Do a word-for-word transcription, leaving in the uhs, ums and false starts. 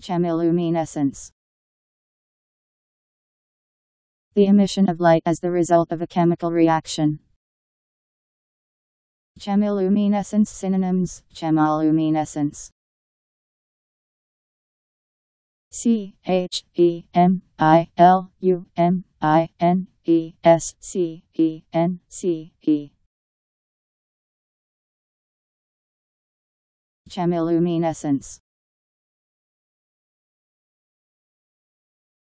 Chemiluminescence. The emission of light as the result of a chemical reaction. Chemiluminescence synonyms: chemoluminescence. C H E M I L U M I N E S C E N C E. Chemiluminescence.